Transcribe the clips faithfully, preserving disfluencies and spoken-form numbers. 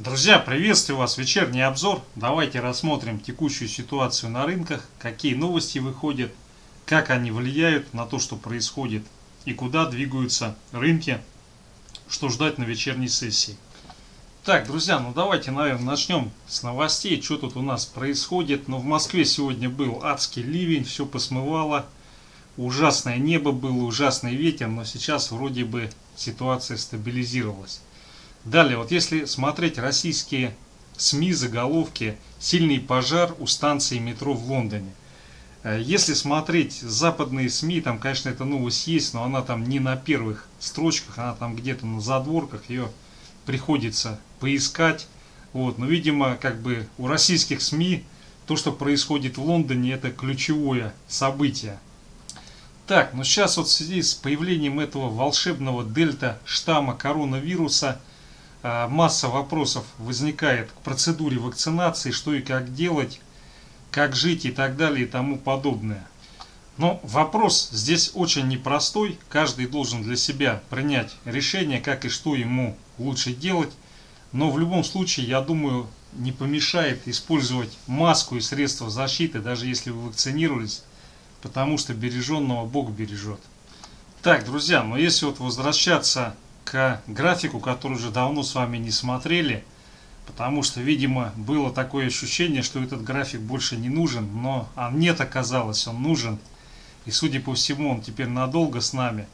Друзья, приветствую вас! Вечерний обзор. Давайте рассмотрим текущую ситуацию на рынках, какие новости выходят, как они влияют на то, что происходит и куда двигаются рынки, что ждать на вечерней сессии. Так, друзья, ну давайте, наверное, начнем с новостей, что тут у нас происходит. Но в Москве сегодня был адский ливень, все посмывало, ужасное небо было, ужасный ветер, но сейчас вроде бы ситуация стабилизировалась. Далее, вот если смотреть российские СМИ, заголовки: сильный пожар у станции метро в Лондоне. Если смотреть западные СМИ, там, конечно, эта новость есть, но она там не на первых строчках, она там где-то на задворках, ее приходится поискать. Вот, но, видимо, как бы у российских СМИ то, что происходит в Лондоне, это ключевое событие. Так, ну сейчас вот в связи с появлением этого волшебного дельта-штамма коронавируса масса вопросов возникает к процедуре вакцинации, что и как делать, как жить и так далее и тому подобное. Но вопрос здесь очень непростой. Каждый должен для себя принять решение, как и что ему лучше делать. Но в любом случае, я думаю, не помешает использовать маску и средства защиты, даже если вы вакцинировались, потому что береженного Бог бережет. Так, друзья, но если вот возвращаться к графику, который уже давно с вами не смотрели, потому что, видимо, было такое ощущение, что этот график больше не нужен, но а нет, оказалось, он нужен, и, судя по всему, он теперь надолго с нами.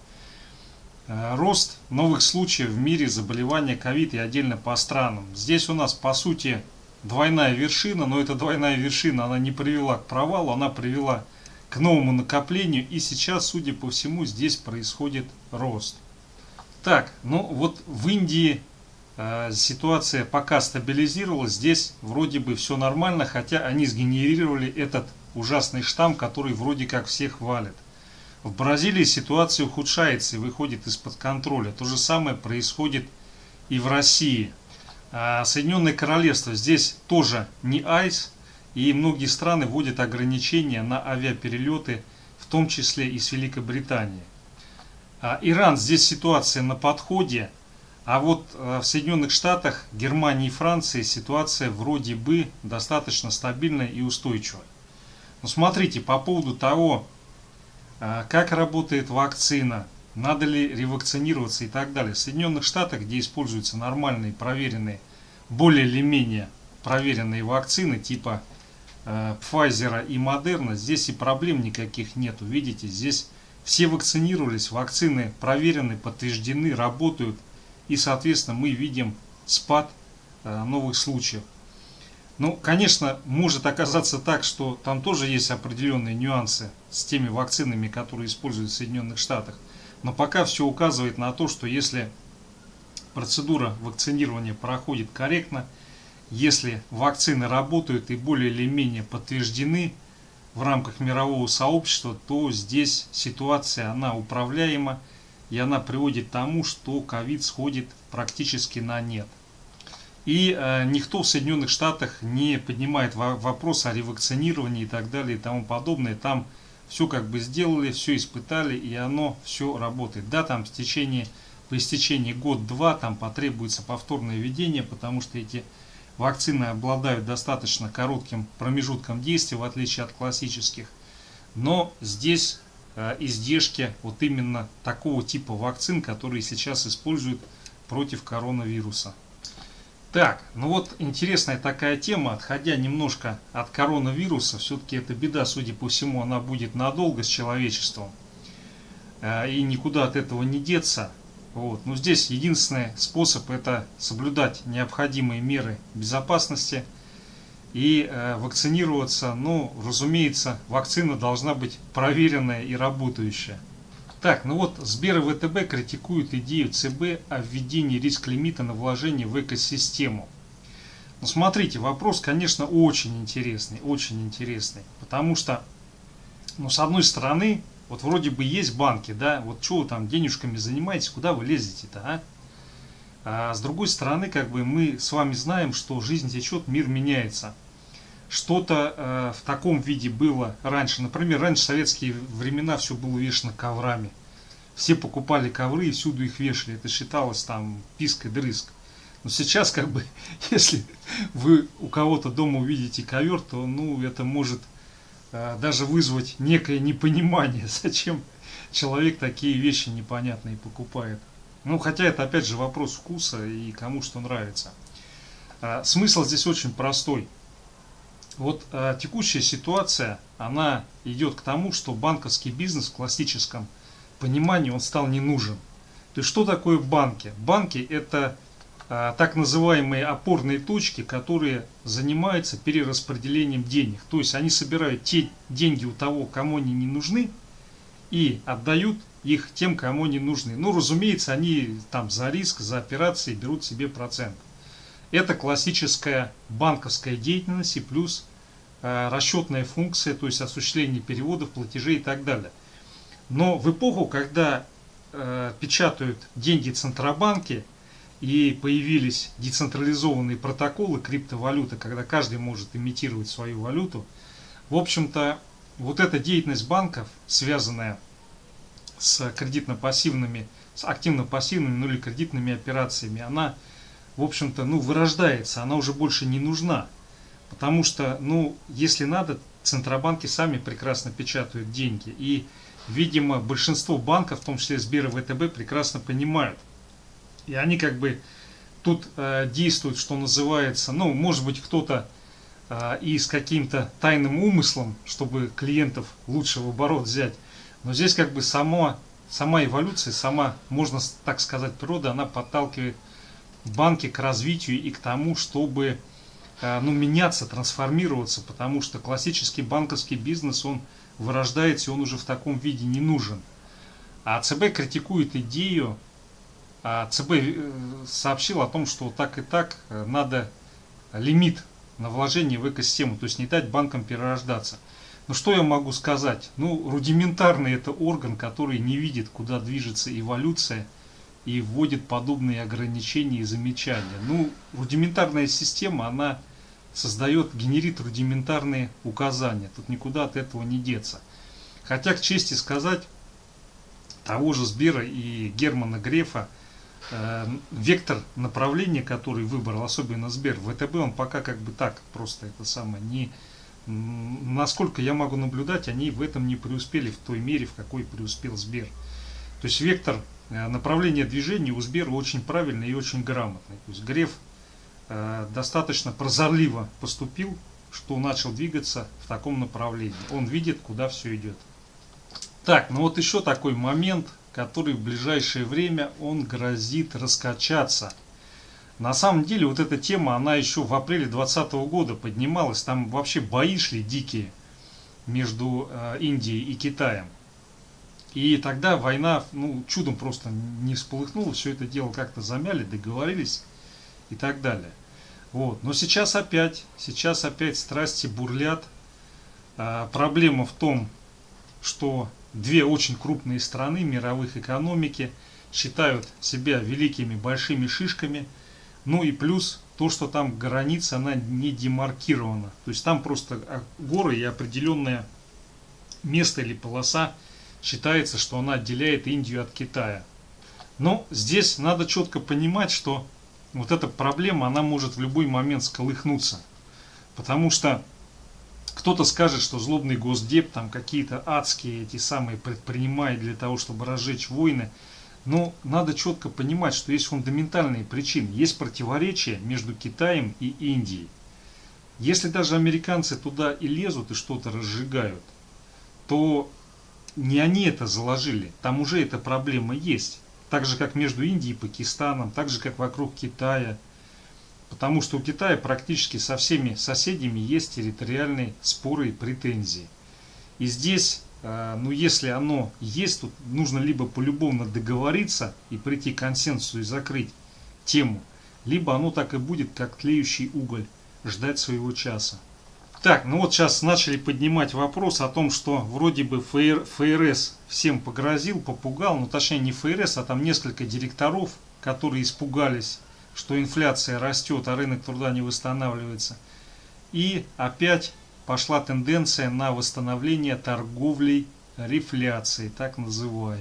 Рост новых случаев в мире заболевания ковид и отдельно по странам. Здесь у нас, по сути, двойная вершина, но эта двойная вершина, она не привела к провалу, она привела к новому накоплению, и сейчас, судя по всему, здесь происходит рост. Так, ну вот в Индии э, ситуация пока стабилизировалась, здесь вроде бы все нормально, хотя они сгенерировали этот ужасный штамм, который вроде как всех валит. В Бразилии ситуация ухудшается и выходит из-под контроля. То же самое происходит и в России. А Соединенное Королевство здесь тоже не айс, и многие страны вводят ограничения на авиаперелеты, в том числе и с Великобритании. Иран, здесь ситуация на подходе, а вот в Соединенных Штатах, Германии и Франции ситуация вроде бы достаточно стабильная и устойчивая. Но смотрите, по поводу того, как работает вакцина, надо ли ревакцинироваться и так далее. В Соединенных Штатах, где используются нормальные, проверенные, более или менее проверенные вакцины типа Pfizer и Moderna, здесь и проблем никаких нету. Видите, здесь все вакцинировались, вакцины проверены, подтверждены, работают, и, соответственно, мы видим спад э, новых случаев. Ну, конечно, может оказаться так, что там тоже есть определенные нюансы с теми вакцинами, которые используют в Соединенных Штатах. Но пока все указывает на то, что если процедура вакцинирования проходит корректно, если вакцины работают и более или менее подтверждены в рамках мирового сообщества, то здесь ситуация, она управляема, и она приводит к тому, что ковид сходит практически на нет. И э, никто в Соединенных Штатах не поднимает вопрос о ревакцинировании и так далее и тому подобное. Там все как бы сделали, все испытали, и оно все работает. Да, там в течение, по истечении год-два там потребуется повторное введение, потому что эти вакцины обладают достаточно коротким промежутком действия, в отличие от классических. Но здесь э, издержки вот именно такого типа вакцин, которые сейчас используют против коронавируса. Так, ну вот интересная такая тема, отходя немножко от коронавируса, все-таки эта беда, судя по всему, она будет надолго с человечеством. Э, и никуда от этого не деться. Вот. Но здесь единственный способ — это соблюдать необходимые меры безопасности и э, вакцинироваться. Ну, разумеется, вакцина должна быть проверенная и работающая. Так, ну вот Сбер и ВТБ критикуют идею ЦБ о введении риск-лимита на вложение в экосистему. Ну, смотрите, вопрос, конечно, очень интересный, очень интересный, потому что, ну, с одной стороны, вот вроде бы есть банки, да, вот что вы там денежками занимаетесь, куда вы лезете-то, а? А с другой стороны, как бы мы с вами знаем, что жизнь течет, мир меняется. Что-то э, в таком виде было раньше. Например, раньше в советские времена все было увешано коврами. Все покупали ковры и всюду их вешали. Это считалось там писк и дрызг. Но сейчас, как бы, если вы у кого-то дома увидите ковер, то, ну, это может э, даже вызвать некое непонимание, зачем человек такие вещи непонятные покупает. Ну, хотя это, опять же, вопрос вкуса и кому что нравится. Э, смысл здесь очень простой. Вот э, текущая ситуация, она идет к тому, что банковский бизнес в классическом понимании, он стал не нужен. То есть, что такое банки? Банки – это э, так называемые опорные точки, которые занимаются перераспределением денег. То есть, они собирают те деньги у того, кому они не нужны, и отдают их тем, кому они нужны. Ну, разумеется, они там за риск, за операции берут себе процент. Это классическая банковская деятельность и плюс э, расчетная функция, то есть осуществление переводов, платежей и так далее. Но в эпоху, когда э, печатают деньги центробанки и появились децентрализованные протоколы криптовалюты, когда каждый может имитировать свою валюту, в общем-то, вот эта деятельность банков, связанная с кредитно-пассивными, с активно-пассивными, ну или кредитными операциями, она в общем-то, ну, вырождается, она уже больше не нужна. Потому что, ну, если надо, центробанки сами прекрасно печатают деньги. И, видимо, большинство банков, в том числе Сбер и ВТБ, прекрасно понимают. И они как бы тут э, действуют, что называется, ну, может быть, кто-то э, и с каким-то тайным умыслом, чтобы клиентов лучше в оборот взять. Но здесь как бы сама, сама эволюция, сама, можно так сказать, природа, она подталкивает банки к развитию и к тому, чтобы ну, меняться, трансформироваться, потому что классический банковский бизнес, он вырождается, и он уже в таком виде не нужен. А ЦБ критикует идею, а ЦБ сообщил о том, что так и так надо лимит на вложение в экосистему, то есть не дать банкам перерождаться. Но что я могу сказать? Ну, рудиментарный это орган, который не видит, куда движется эволюция, и вводит подобные ограничения и замечания. Ну, рудиментарная система, она создает, генерит рудиментарные указания. Тут никуда от этого не деться. Хотя, к чести сказать, того же Сбера и Германа Грефа, э, вектор направления, который выбрал, особенно Сбер, ВТБ, он пока как бы так, просто это самое, не... Насколько я могу наблюдать, они в этом не преуспели в той мере, в какой преуспел Сбер. То есть вектор направление движения у Сбера очень правильный и очень грамотный. То есть Греф э, достаточно прозорливо поступил, что начал двигаться в таком направлении. Он видит, куда все идет. Так, ну вот еще такой момент, который в ближайшее время он грозит раскачаться. На самом деле вот эта тема, она еще в апреле двадцатого года поднималась. Там вообще бои шли дикие между э, Индией и Китаем. И тогда война, ну, чудом просто не всполыхнула, все это дело как-то замяли, договорились и так далее. Вот. Но сейчас опять, сейчас опять страсти бурлят. А, проблема в том, что две очень крупные страны мировых экономики считают себя великими большими шишками. Ну и плюс то, что там граница, она не демаркирована. То есть там просто горы и определенное место или полоса, считается, что она отделяет Индию от Китая. Но здесь надо четко понимать, что вот эта проблема, она может в любой момент сколыхнуться. Потому что кто-то скажет, что злобный Госдеп там какие-то адские эти самые предпринимает для того, чтобы разжечь войны. Но надо четко понимать, что есть фундаментальные причины. Есть противоречия между Китаем и Индией. Если даже американцы туда и лезут и что-то разжигают, то не они это заложили, там уже эта проблема есть. Так же, как между Индией и Пакистаном, так же, как вокруг Китая. Потому что у Китая практически со всеми соседями есть территориальные споры и претензии. И здесь, ну если оно есть, тут нужно либо полюбовно договориться и прийти к консенсусу и закрыть тему, либо оно так и будет, как тлеющий уголь, ждать своего часа. Так, ну вот сейчас начали поднимать вопрос о том, что вроде бы ФРС всем погрозил, попугал, ну точнее не ФРС, а там несколько директоров, которые испугались, что инфляция растет, а рынок труда не восстанавливается. И опять пошла тенденция на восстановление торговлей рефляции, так называемой.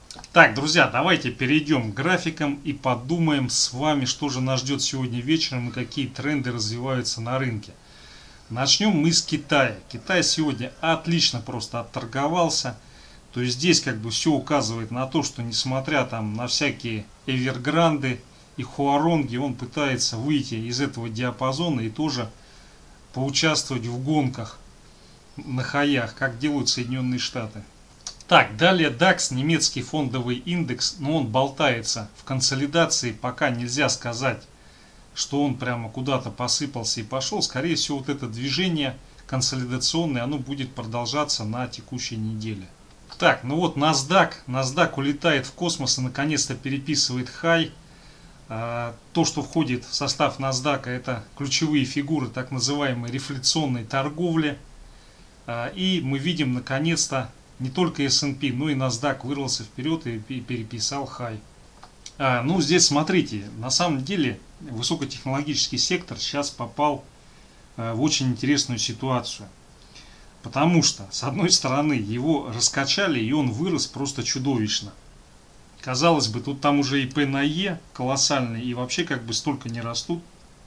Так, друзья, давайте перейдем к графикам и подумаем с вами, что же нас ждет сегодня вечером и какие тренды развиваются на рынке. Начнем мы с Китая. Китай сегодня отлично просто отторговался. То есть здесь как бы все указывает на то, что несмотря там на всякие эвергранды и хуаронги, он пытается выйти из этого диапазона и тоже поучаствовать в гонках на хаях, как делают Соединенные Штаты. Так, далее дакс, немецкий фондовый индекс, но он болтается в консолидации, пока нельзя сказать, что он прямо куда-то посыпался и пошел. Скорее всего, вот это движение консолидационное, оно будет продолжаться на текущей неделе. Так, ну вот NASDAQ, NASDAQ улетает в космос и наконец-то переписывает хай. То, что входит в состав NASDAQ, это ключевые фигуры так называемой рефляционной торговли. И мы видим наконец-то не только эс энд пи, но и NASDAQ вырвался вперед и переписал хай. А, ну здесь смотрите, на самом деле высокотехнологический сектор сейчас попал в очень интересную ситуацию. Потому что, с одной стороны, его раскачали, и он вырос просто чудовищно. Казалось бы, тут там уже и P на E колоссальный, и вообще как бы столько не растут.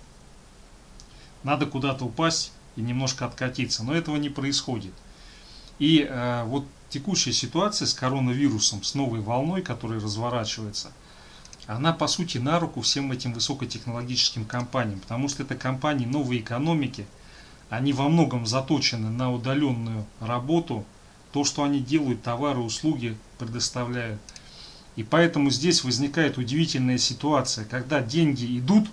Надо куда-то упасть и немножко откатиться, но этого не происходит. И э, вот текущая ситуация с коронавирусом, с новой волной, которая разворачивается, она по сути на руку всем этим высокотехнологическим компаниям, потому что это компании новой экономики. Они во многом заточены на удаленную работу, то, что они делают, товары, услуги предоставляют. И поэтому здесь возникает удивительная ситуация, когда деньги идут,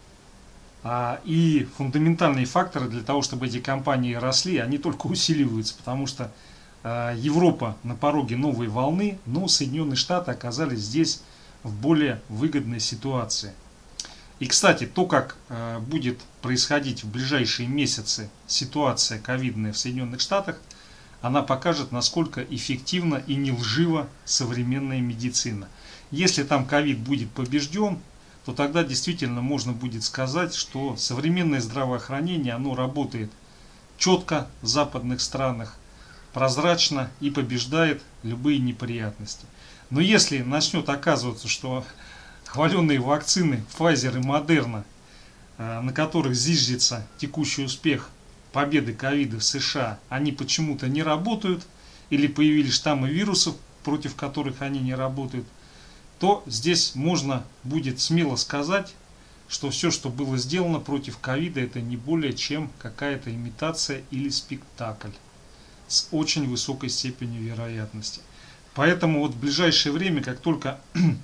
а, и фундаментальные факторы для того, чтобы эти компании росли, они только усиливаются, потому что а, Европа на пороге новой волны, но Соединенные Штаты оказались здесь в более выгодной ситуации. И, кстати, то, как э, будет происходить в ближайшие месяцы ситуация ковидная в Соединенных Штатах, она покажет, насколько эффективна и не лжива современная медицина. Если там ковид будет побежден, то тогда действительно можно будет сказать, что современное здравоохранение, оно работает четко в западных странах, прозрачно и побеждает любые неприятности. Но если начнет оказываться, что хваленные вакцины Pfizer и Moderna, на которых зиждется текущий успех победы ковида в США, они почему-то не работают, или появились штаммы вирусов, против которых они не работают, то здесь можно будет смело сказать, что все, что было сделано против ковида, это не более чем какая-то имитация или спектакль с очень высокой степенью вероятности. Поэтому вот в ближайшее время, как только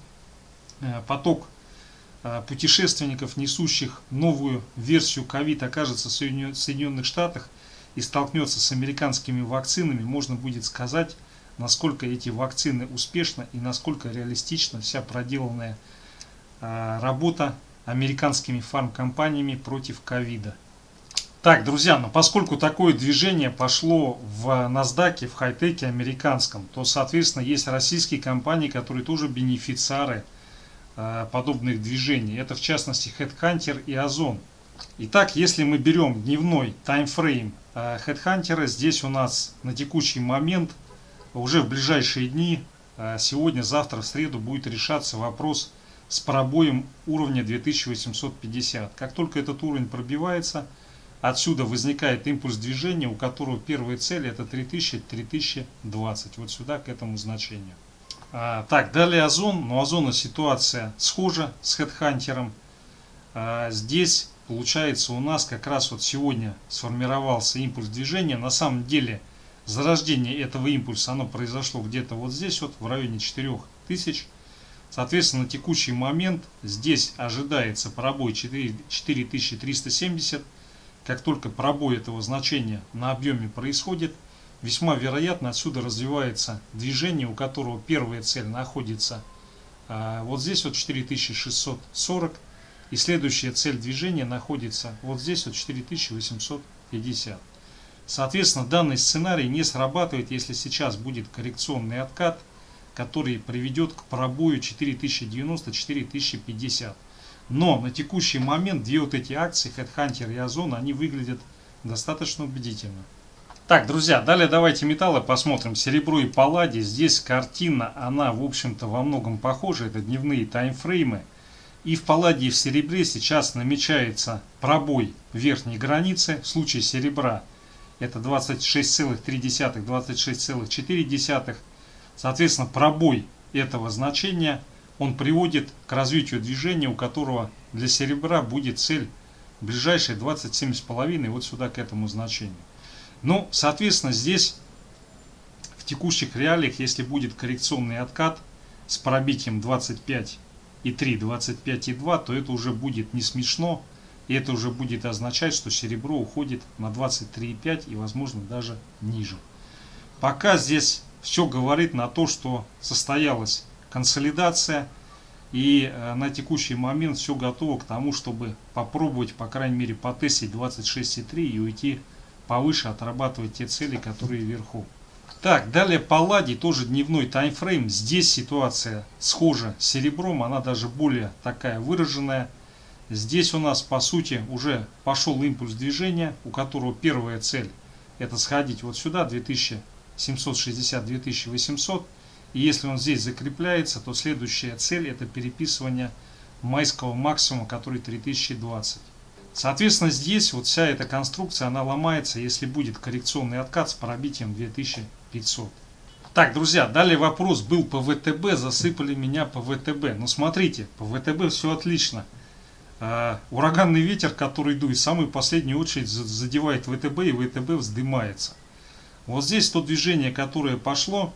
поток путешественников, несущих новую версию ковид, окажется в Соединенных Штатах и столкнется с американскими вакцинами, можно будет сказать, насколько эти вакцины успешны и насколько реалистична вся проделанная работа американскими фармкомпаниями против ковида. Так, друзья, но поскольку такое движение пошло в NASDAQ, в хай-теке американском, то, соответственно, есть российские компании, которые тоже бенефициары э, подобных движений. Это, в частности, HeadHunter и Озон. Итак, если мы берем дневной таймфрейм э, HeadHunter, здесь у нас на текущий момент, уже в ближайшие дни, э, сегодня, завтра, в среду, будет решаться вопрос с пробоем уровня две тысячи восемьсот пятьдесят. Как только этот уровень пробивается, отсюда возникает импульс движения, у которого первая цель это три тысячи — три тысячи двадцать. Вот сюда, к этому значению. А, так, далее Озон. Но у Озона ситуация схожа с HeadHunter. А, здесь получается у нас как раз вот сегодня сформировался импульс движения. На самом деле зарождение этого импульса, оно произошло где-то вот здесь, вот в районе четырёх тысяч. Соответственно, на текущий момент здесь ожидается пробой четыре тысячи триста семьдесят. Как только пробой этого значения на объеме происходит, весьма вероятно отсюда развивается движение, у которого первая цель находится а, вот здесь вот четыре тысячи шестьсот сорок, и следующая цель движения находится вот здесь вот четыре тысячи восемьсот пятьдесят. Соответственно, данный сценарий не срабатывает, если сейчас будет коррекционный откат, который приведет к пробою четыре тысячи девяносто — четыре тысячи пятьдесят. Но на текущий момент две вот эти акции, HeadHunter и Озон, они выглядят достаточно убедительно. Так, друзья, далее давайте металлы посмотрим. Серебро и палладий. Здесь картина, она, в общем-то, во многом похожа. Это дневные таймфреймы. И в палладии, и в серебре сейчас намечается пробой верхней границы. В случае серебра это двадцать шесть целых три десятых, двадцать шесть целых четыре десятых. Соответственно, пробой этого значения, он приводит к развитию движения, у которого для серебра будет цель ближайшие двадцать семь с половиной, вот сюда, к этому значению. Ну, соответственно, здесь в текущих реалиях, если будет коррекционный откат с пробитием двадцать пять и три, двадцать пять и два, то это уже будет не смешно. И это уже будет означать, что серебро уходит на двадцать три и пять и, возможно, даже ниже. Пока здесь все говорит на то, что состоялась консолидация. И на текущий момент все готово к тому, чтобы попробовать, по крайней мере, потестить двадцать шесть и три и уйти повыше, отрабатывать те цели, которые вверху. Так, далее палладий, тоже дневной таймфрейм. Здесь ситуация схожа с серебром, она даже более такая выраженная. Здесь у нас, по сути, уже пошел импульс движения, у которого первая цель это сходить вот сюда, две тысячи семьсот шестьдесят — две тысячи восемьсот. И если он здесь закрепляется, то следующая цель это переписывание майского максимума, который три тысячи двадцать. Соответственно, здесь вот вся эта конструкция, она ломается, если будет коррекционный откат с пробитием две тысячи пятьсот. Так, друзья, далее вопрос был по вэ тэ бэ, засыпали меня по вэ тэ бэ. Ну, смотрите, по вэ тэ бэ все отлично. Uh, ураганный ветер, который дует, в самую последнюю очередь задевает вэ тэ бэ, и вэ тэ бэ вздымается. Вот здесь то движение, которое пошло,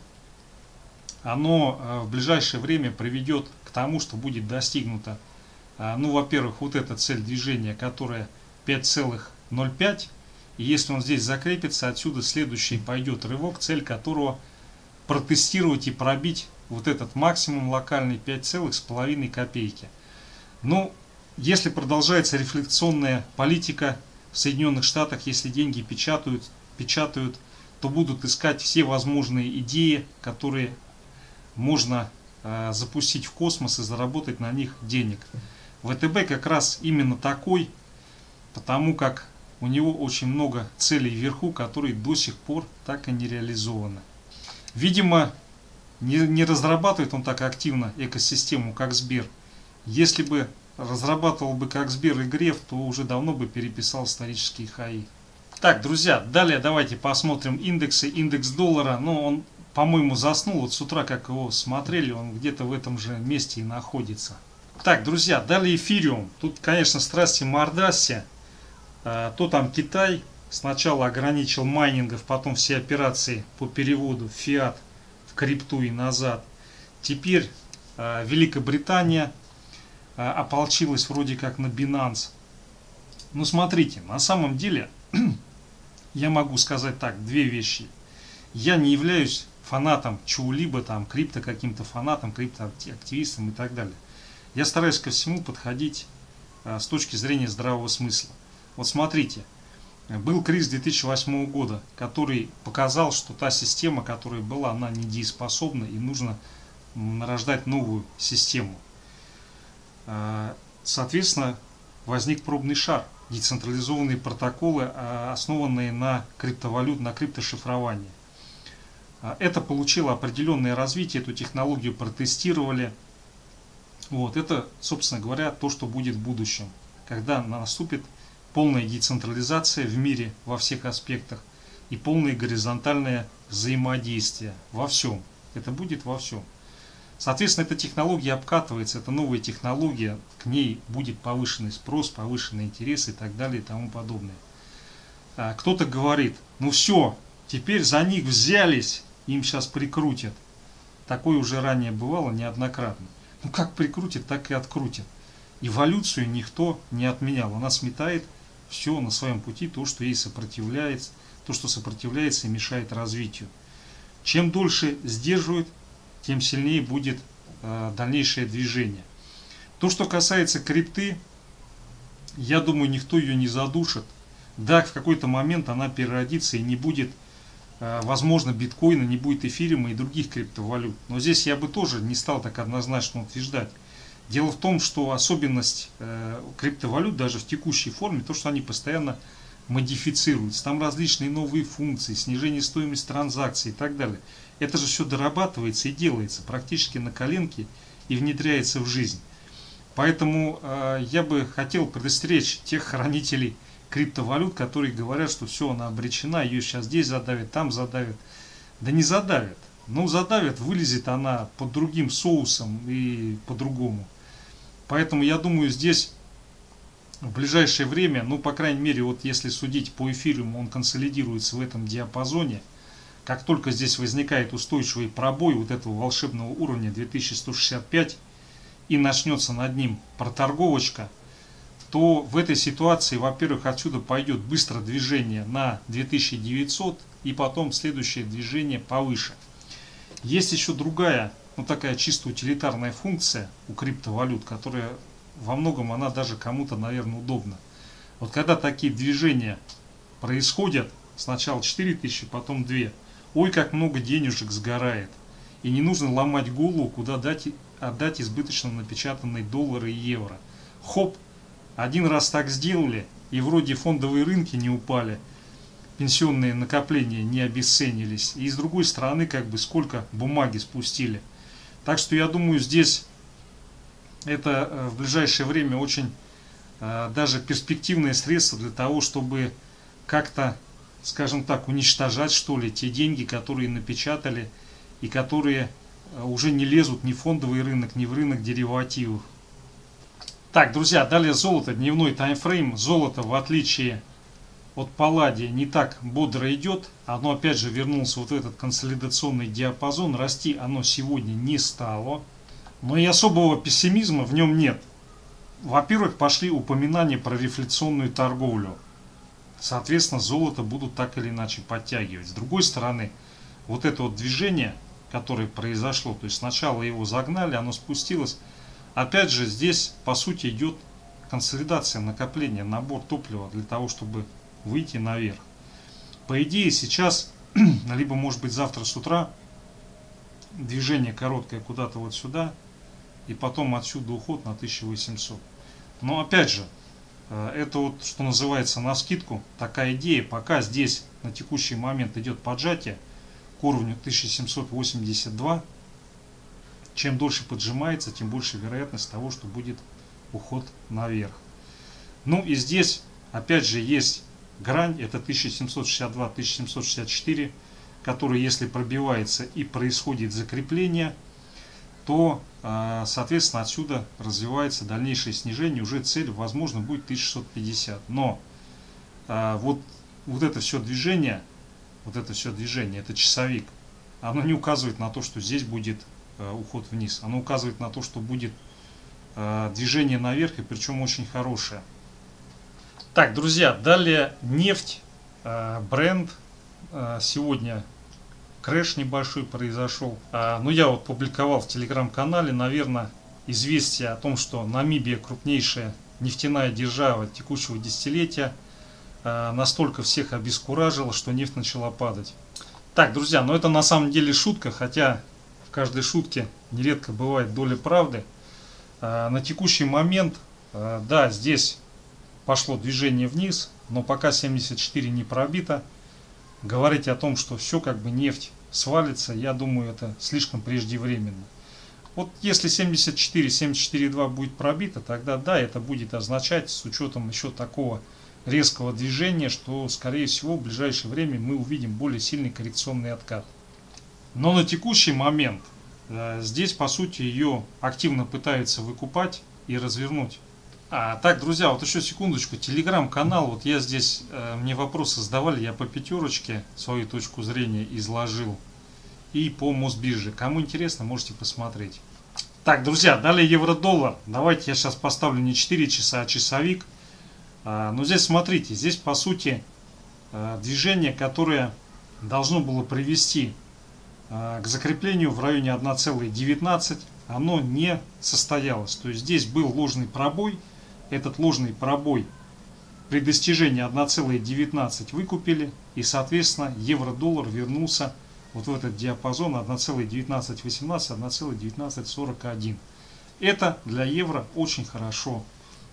оно uh, в ближайшее время приведет к тому, что будет достигнуто, uh, ну, во-первых, вот эта цель движения, которая пять целых ноль пять, и если он здесь закрепится, отсюда следующий пойдет рывок, цель которого протестировать и пробить вот этот максимум локальный пять целых пять копейки. Ну, если продолжается рефлекционная политика в Соединенных Штатах, если деньги печатают, печатают, то будут искать все возможные идеи, которые можно э, запустить в космос и заработать на них денег. вэ тэ бэ как раз именно такой, потому как у него очень много целей вверху, которые до сих пор так и не реализованы. Видимо, не, не разрабатывает он так активно экосистему, как Сбер. Если бы разрабатывал бы как Сбер и Греф, то уже давно бы переписал исторические хаи. Так, друзья, далее давайте посмотрим индексы. Индекс доллара, ну он, по-моему, заснул. Вот с утра, как его смотрели, он где-то в этом же месте и находится. Так, друзья, далее эфириум. Тут, конечно, страсти мордасти. А, то там Китай сначала ограничил майнингов, потом все операции по переводу в фиат, в крипту и назад. Теперь а, Великобритания ополчилась вроде как на Binance. Ну, смотрите, на самом деле я могу сказать так, две вещи. Я не являюсь фанатом чего-либо, там, крипто каким-то фанатом, криптоактивистом и так далее. Я стараюсь ко всему подходить а, с точки зрения здравого смысла. Вот смотрите, был кризис две тысячи восьмого года, который показал, что та система, которая была, она недееспособна и нужно нарождать новую систему. Соответственно, возник пробный шар, децентрализованные протоколы, основанные на криптовалют, на криптошифровании. Это получило определенное развитие, эту технологию протестировали. Вот, это, собственно говоря, то, что будет в будущем, когда наступит полная децентрализация в мире во всех аспектах и полное горизонтальное взаимодействие во всем. Это будет во всем. Соответственно, эта технология обкатывается, это новая технология, к ней будет повышенный спрос, повышенный интерес и так далее и тому подобное. Кто-то говорит, ну все, теперь за них взялись, им сейчас прикрутят. Такое уже ранее бывало неоднократно. Ну как прикрутят, так и открутят. Эволюцию никто не отменял, она сметает все на своем пути, то, что ей сопротивляется, то, что сопротивляется и мешает развитию. Чем дольше сдерживают, тем сильнее будет э, дальнейшее движение. То, что касается крипты, я думаю, никто ее не задушит. Да, в какой-то момент она переродится и не будет, э, возможно, биткоина, не будет эфириума и других криптовалют. Но здесь я бы тоже не стал так однозначно утверждать. Дело в том, что особенность э, криптовалют даже в текущей форме, то, что они постоянно модифицируется. Там различные новые функции, снижение стоимости транзакций и так далее. Это же все дорабатывается и делается практически на коленке и внедряется в жизнь. Поэтому э, я бы хотел предостеречь тех хранителей криптовалют, которые говорят, что все, она обречена, ее сейчас здесь задавят, там задавят. Да не задавят. Ну, задавят, вылезет она под другим соусом и по-другому. Поэтому я думаю, здесь в ближайшее время, ну, по крайней мере, вот если судить по эфириуму, он консолидируется в этом диапазоне. Как только здесь возникает устойчивый пробой вот этого волшебного уровня две тысячи сто шестьдесят пять и начнется над ним проторговочка, то в этой ситуации, во-первых, отсюда пойдет быстро движение на две тысячи девятьсот и потом следующее движение повыше. Есть еще другая, ну такая чисто утилитарная функция у криптовалют, которая во многом она даже кому-то, наверное, удобна. Вот когда такие движения происходят, сначала четыре тысячи, потом две, ой, как много денежек сгорает. И не нужно ломать голову, куда дать, отдать избыточно напечатанные доллары и евро. Хоп, один раз так сделали, и вроде фондовые рынки не упали, пенсионные накопления не обесценились. И с другой стороны, как бы сколько бумаги спустили. Так что я думаю, здесь это в ближайшее время очень даже перспективное средство для того, чтобы как-то, скажем так, уничтожать, что ли, те деньги, которые напечатали и которые уже не лезут ни в фондовый рынок, ни в рынок деривативов. Так, друзья, далее золото, дневной таймфрейм. Золото, в отличие от палладия, не так бодро идет. Оно опять же вернулось вот в этот консолидационный диапазон. Расти оно сегодня не стало. Но и особого пессимизма в нем нет. Во-первых, пошли упоминания про рефляционную торговлю. Соответственно, золото будут так или иначе подтягивать. С другой стороны, вот это вот движение, которое произошло, то есть сначала его загнали, оно спустилось. Опять же, здесь по сути идет консолидация, накопление, набор топлива для того, чтобы выйти наверх. По идее, сейчас, либо может быть завтра с утра, движение короткое куда-то вот сюда, и потом отсюда уход на тысячу восемьсот. Но опять же, это вот, что называется, навскидку, такая идея. Пока здесь на текущий момент идет поджатие к уровню тысяча семьсот восемьдесят два, чем дольше поджимается, тем больше вероятность того, что будет уход наверх. Ну и здесь, опять же, есть грань, это тысяча семьсот шестьдесят два — тысяча семьсот шестьдесят четыре, который, если пробивается и происходит закрепление, то, соответственно, отсюда развивается дальнейшее снижение. Уже цель, возможно, будет тысяча шестьсот пятьдесят. Но вот, вот это все движение, вот это все движение, это часовик, оно не указывает на то, что здесь будет уход вниз. Оно указывает на то, что будет движение наверх, и причем очень хорошее. Так, друзья, далее нефть, бренд. Сегодня крэш небольшой произошел. Ну, я вот публиковал в телеграм-канале, наверное, известие о том, что Намибия, крупнейшая нефтяная держава текущего десятилетия, настолько всех обескуражила, что нефть начала падать. Так, друзья, но это на самом деле шутка, хотя в каждой шутке нередко бывает доля правды. На текущий момент, да, здесь пошло движение вниз, но пока семьдесят четыре не пробито. Говорить о том, что все как бы нефть свалится, я думаю, это слишком преждевременно. Вот если семьдесят четыре — семьдесят четыре и два будет пробито, тогда да, это будет означать, с учетом еще такого резкого движения, что, скорее всего, в ближайшее время мы увидим более сильный коррекционный откат. Но на текущий момент э, здесь, по сути, ее активно пытаются выкупать и развернуть. А, так, друзья, вот еще секундочку, телеграм-канал, вот я здесь, э, мне вопросы задавали, я по пятерочке свою точку зрения изложил, и по Мосбирже. Кому интересно, можете посмотреть. Так, друзья, далее евро-доллар. Давайте я сейчас поставлю не четыре часа, а часовик. А, но здесь смотрите, здесь по сути э, движение, которое должно было привести э, к закреплению в районе одна целая девятнадцать, оно не состоялось. То есть здесь был ложный пробой. Этот ложный пробой при достижении одна целая девятнадцать выкупили, и, соответственно, евро-доллар вернулся вот в этот диапазон одна целая девятнадцать восемнадцать — одна целая девятнадцать сорок один. Это для евро очень хорошо,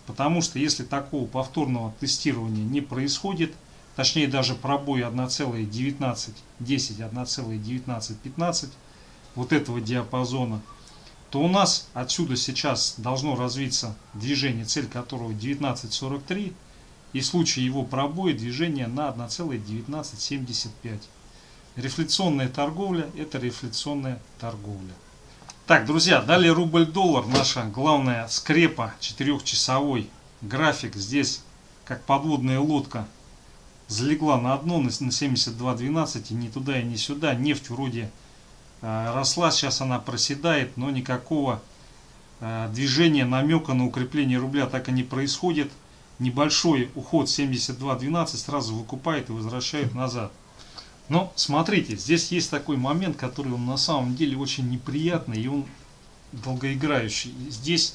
Потому что если такого повторного тестирования не происходит, точнее даже пробой один целых девятнадцать десять, один целых девятнадцать пятнадцать вот этого диапазона, то у нас отсюда сейчас должно развиться движение, цель которого девятнадцать сорок три, и в случае его пробоя движение на один целых девятнадцать семьдесят пять. Рефляционная торговля – это рефляционная торговля. Так, друзья, далее рубль-доллар, наша главная скрепа, четырехчасовой график. Здесь как подводная лодка залегла на дно, на семьдесят два двенадцать, и ни туда и ни сюда. Нефть вроде э, росла, сейчас она проседает, но никакого э, движения, намека на укрепление рубля так и не происходит. Небольшой уход семьдесят два двенадцать сразу выкупает и возвращает назад. Но смотрите, здесь есть такой момент, который он на самом деле очень неприятный, и он долгоиграющий. Здесь,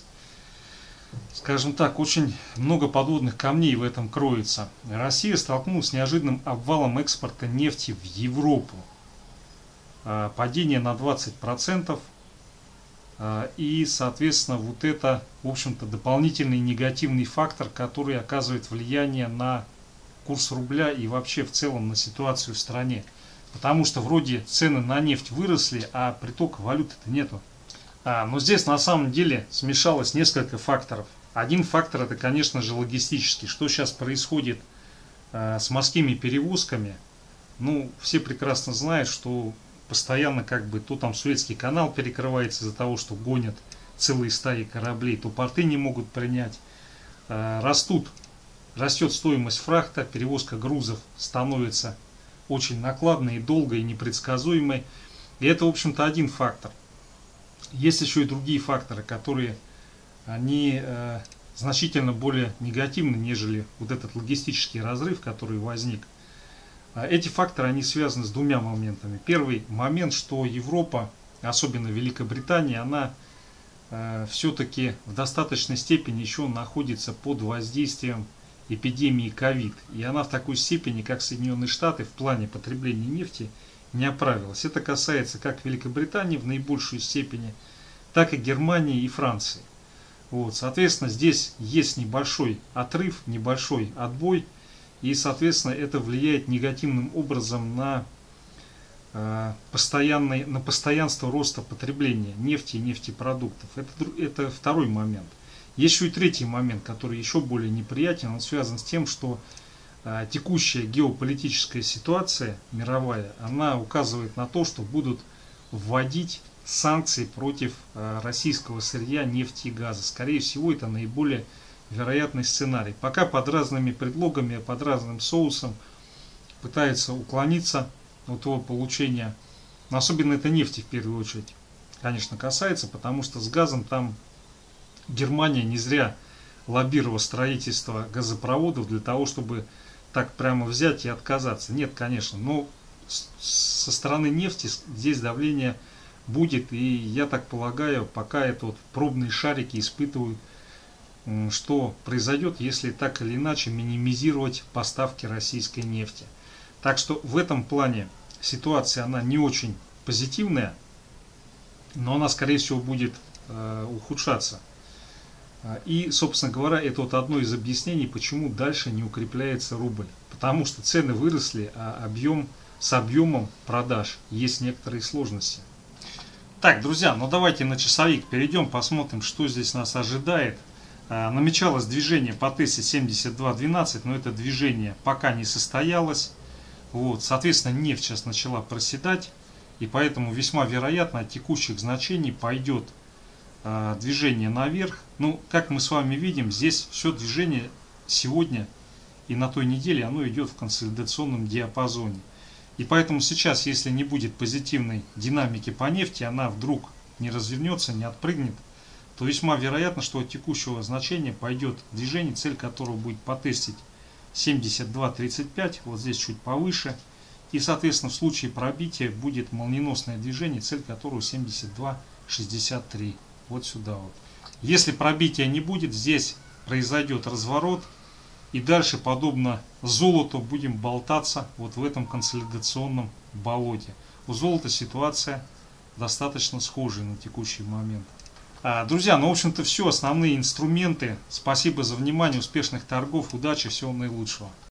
скажем так, очень много подводных камней в этом кроется. Россия столкнулась с неожиданным обвалом экспорта нефти в Европу. Падение на двадцать процентов. И, соответственно, вот это, в общем-то, дополнительный негативный фактор, который оказывает влияние на курс рубля и вообще в целом на ситуацию в стране. Потому что вроде цены на нефть выросли, а притока валюты-то нету. А, но здесь на самом деле смешалось несколько факторов. Один фактор — это, конечно же, логистический. Что сейчас происходит а, с морскими перевозками? Ну, все прекрасно знают, что постоянно как бы то там Суэцкий канал перекрывается из-за того, что гонят целые стаи кораблей, то порты не могут принять. А, растут Растет стоимость фрахта, перевозка грузов становится очень накладной, долгой и непредсказуемой. И это, в общем-то, один фактор. Есть еще и другие факторы, которые они э, значительно более негативны, нежели вот этот логистический разрыв, который возник. Эти факторы, они связаны с двумя моментами. Первый момент, что Европа, особенно Великобритания, она э, все-таки в достаточной степени еще находится под воздействием эпидемии ковид. И она в такой степени, как Соединенные Штаты, в плане потребления нефти не оправилась. Это касается как Великобритании в наибольшей степени, так и Германии и Франции. Вот, соответственно, здесь есть небольшой отрыв, небольшой отбой. И, соответственно, это влияет негативным образом на, э, постоянный, на постоянство роста потребления нефти и нефтепродуктов. Это, это второй момент. Есть еще и третий момент, который еще более неприятен. Он связан с тем, что э, текущая геополитическая ситуация мировая, она указывает на то, что будут вводить санкции против э, российского сырья, нефти и газа. Скорее всего, это наиболее вероятный сценарий. Пока под разными предлогами, под разным соусом пытаются уклониться от его получения. Но особенно это нефти в первую очередь, конечно, касается, потому что с газом там Германия не зря лоббировала строительство газопроводов для того, чтобы так прямо взять и отказаться. Нет, конечно, но со стороны нефти здесь давление будет. И я так полагаю, пока это вот пробные шарики испытывают, что произойдет, если так или иначе минимизировать поставки российской нефти. Так что в этом плане ситуация, она не очень позитивная, но она, скорее всего, будет э, ухудшаться. И, собственно говоря, это вот одно из объяснений, почему дальше не укрепляется рубль. Потому что цены выросли, а объем, с объемом продаж есть некоторые сложности. Так, друзья, ну давайте на часовик перейдем, посмотрим, что здесь нас ожидает. Намечалось движение по тесте семьдесят два двенадцать, но это движение пока не состоялось. Вот, соответственно, нефть сейчас начала проседать, и поэтому весьма вероятно от текущих значений пойдет э, движение наверх. Ну, как мы с вами видим, здесь все движение сегодня и на той неделе оно идет в консолидационном диапазоне. И поэтому сейчас, если не будет позитивной динамики по нефти, она вдруг не развернется, не отпрыгнет, то весьма вероятно, что от текущего значения пойдет движение, цель которого будет потестить семьдесят два тридцать пять, вот здесь чуть повыше. И, соответственно, в случае пробития будет молниеносное движение, цель которого семьдесят два шестьдесят три, вот сюда вот. Если пробития не будет, здесь произойдет разворот, и дальше, подобно золоту, будем болтаться вот в этом консолидационном болоте. У золота ситуация достаточно схожая на текущий момент. Друзья, ну в общем-то все, основные инструменты. Спасибо за внимание, успешных торгов, удачи, всего наилучшего.